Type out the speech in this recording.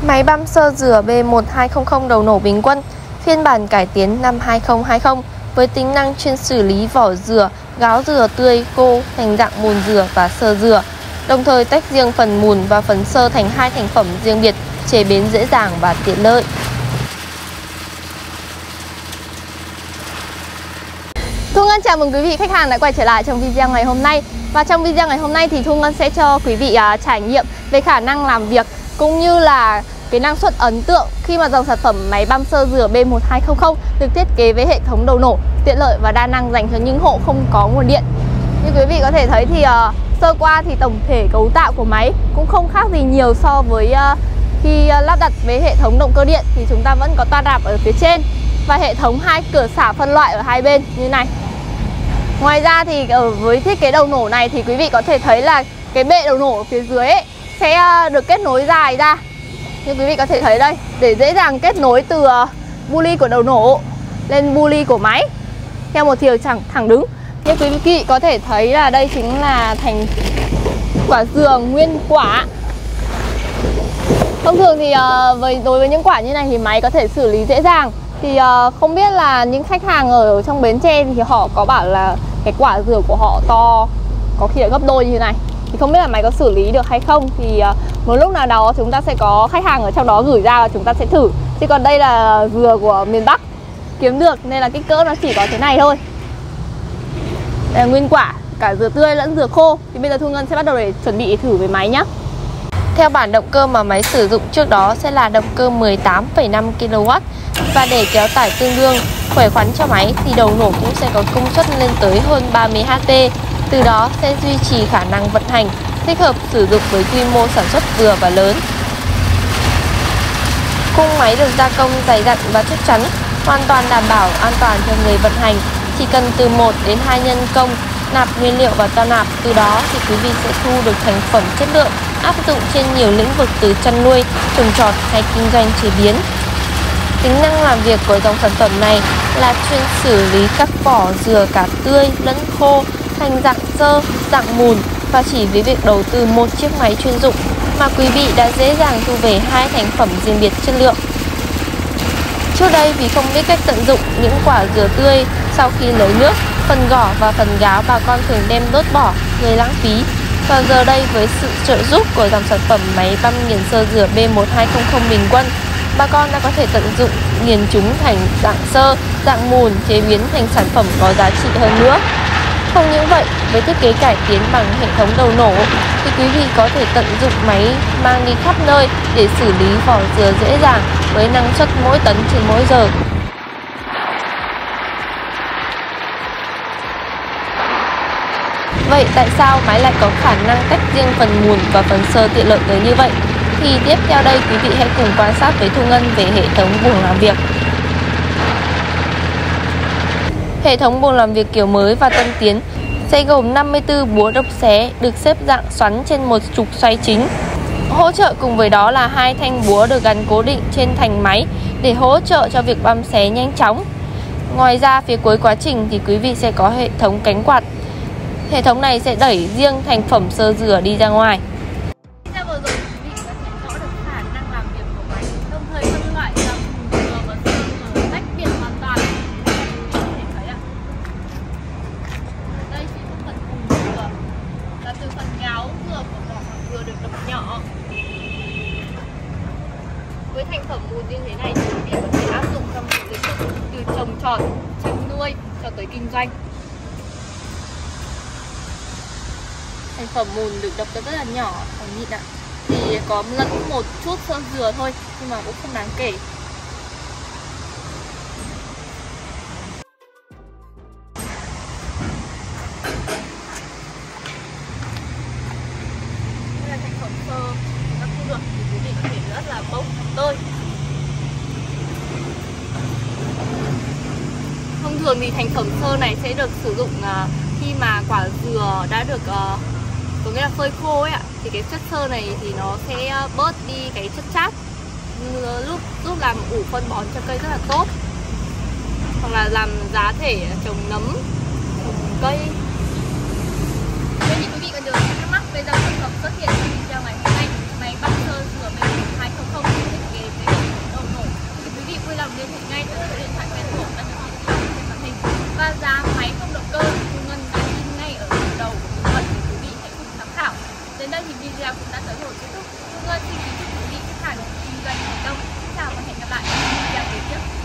Máy băm xơ dừa B1200 đầu nổ bình quân, phiên bản cải tiến năm 2020 với tính năng chuyên xử lý vỏ dừa, gáo dừa tươi, khô thành dạng mùn dừa và xơ dừa, đồng thời tách riêng phần mùn và phần xơ thành hai thành phẩm riêng biệt, chế biến dễ dàng và tiện lợi. Thu Ngân chào mừng quý vị khách hàng đã quay trở lại trong video ngày hôm nay. Và trong video ngày hôm nay thì Thu Ngân sẽ cho quý vị trải nghiệm về khả năng làm việc cũng như là cái năng suất ấn tượng khi mà dòng sản phẩm máy băm xơ dừa B1200 được thiết kế với hệ thống đầu nổ tiện lợi và đa năng dành cho những hộ không có nguồn điện. Như quý vị có thể thấy thì sơ qua thì tổng thể cấu tạo của máy cũng không khác gì nhiều so với khi lắp đặt với hệ thống động cơ điện, thì chúng ta vẫn có toa đạp ở phía trên và hệ thống hai cửa xả phân loại ở hai bên như này. Ngoài ra thì với thiết kế đầu nổ này thì quý vị có thể thấy là cái bệ đầu nổ ở phía dưới ấy sẽ được kết nối dài ra, như quý vị có thể thấy đây, để dễ dàng kết nối từ bu ly của đầu nổ lên bu ly của máy theo một chiều thẳng đứng. Như quý vị có thể thấy là đây chính là thành quả dừa nguyên quả. Thông thường thì đối với những quả như này thì máy có thể xử lý dễ dàng. Thì không biết là những khách hàng ở trong Bến Tre thì họ có bảo là cái quả dừa của họ to, có khi là gấp đôi như thế này. Thì không biết là máy có xử lý được hay không. Thì một lúc nào đó chúng ta sẽ có khách hàng ở trong đó gửi ra và chúng ta sẽ thử. Chứ còn đây là dừa của miền Bắc kiếm được nên là kích cỡ nó chỉ có thế này thôi. Đây là nguyên quả, cả dừa tươi lẫn dừa khô. Thì bây giờ Thu Ngân sẽ bắt đầu để chuẩn bị thử với máy nhé. Theo bản động cơ mà máy sử dụng trước đó sẽ là động cơ 18,5 kW. Và để kéo tải tương đương, khỏe khoắn cho máy thì đầu nổ cũng sẽ có công suất lên tới hơn 30 HP. Từ đó sẽ duy trì khả năng vận hành, thích hợp sử dụng với quy mô sản xuất vừa và lớn. Khung máy được gia công dày dặn và chắc chắn, hoàn toàn đảm bảo an toàn cho người vận hành. Chỉ cần từ 1 đến 2 nhân công nạp nguyên liệu vào toa nạp, từ đó thì quý vị sẽ thu được thành phẩm chất lượng áp dụng trên nhiều lĩnh vực từ chăn nuôi, trồng trọt hay kinh doanh chế biến. Tính năng làm việc của dòng sản phẩm này là chuyên xử lý các vỏ dừa cả tươi lẫn khô thành dạng xơ, dạng mùn, và chỉ với việc đầu tư một chiếc máy chuyên dụng mà quý vị đã dễ dàng thu về hai thành phẩm riêng biệt chất lượng. Trước đây vì không biết cách tận dụng những quả dừa tươi, sau khi lấy nước, phần vỏ và phần gáo bà con thường đem đốt bỏ, gây lãng phí. Và giờ đây với sự trợ giúp của dòng sản phẩm máy băm nghiền xơ dừa B1200 bình quân, bà con đã có thể tận dụng nghiền chúng thành dạng xơ, dạng mùn, chế biến thành sản phẩm có giá trị hơn nữa. Không những vậy, với thiết kế cải tiến bằng hệ thống đầu nổ thì quý vị có thể tận dụng máy mang đi khắp nơi để xử lý vỏ dừa dễ dàng với năng suất mỗi tấn trên mỗi giờ. Vậy tại sao máy lại có khả năng tách riêng phần mùn và phần xơ tiện lợi tới như vậy? Thì tiếp theo đây quý vị hãy cùng quan sát với Thu Ngân về hệ thống buồng làm việc. Hệ thống buồng làm việc kiểu mới và tân tiến sẽ gồm 54 búa đốc xé được xếp dạng xoắn trên một trục xoay chính. Hỗ trợ cùng với đó là hai thanh búa được gắn cố định trên thành máy để hỗ trợ cho việc băm xé nhanh chóng. Ngoài ra phía cuối quá trình thì quý vị sẽ có hệ thống cánh quạt. Hệ thống này sẽ đẩy riêng thành phẩm xơ dừa đi ra ngoài. Với thành phẩm mùn như thế này thì quý vị có thể áp dụng trong những lĩnh vực từ trồng trọt, chăn nuôi cho tới kinh doanh. Thành phẩm mùn được đập rất là nhỏ, nhịn ạ. Thì có lẫn một chút xơ dừa thôi nhưng mà cũng không đáng kể. Đây là thành phẩm xơ đã thu được thì quý vị có thể rất là bốc tơi. Thông thường thì thành phẩm xơ này sẽ được sử dụng khi mà quả dừa đã được có nghĩa là phơi khô ấy ạ, thì cái chất xơ này thì nó sẽ bớt đi cái chất chát, giúp làm ủ phân bón cho cây rất là tốt, hoặc là làm giá thể trồng nấm, trồng cây. Vậy thì quý vị còn nhiều thắc mắc, bây giờ sản phẩm xuất hiện trong video ngày hôm nay, máy băm xơ dừa B1200 ngay từ số điện thoại quen thuộc đã được hiển thị trên màn hình. Và giá máy không động cơ Thu Ngân đã in ngay ở phần đầu của bộ phận để quý vị hãy cùng tham khảo. Đến đây thì video cũng đã tới hồi kết thúc. Thu Ngân xin kính chúc quý vị khách hàng kinh doanh thành công. Xin chào và hẹn gặp lại ở những video tiếp theo.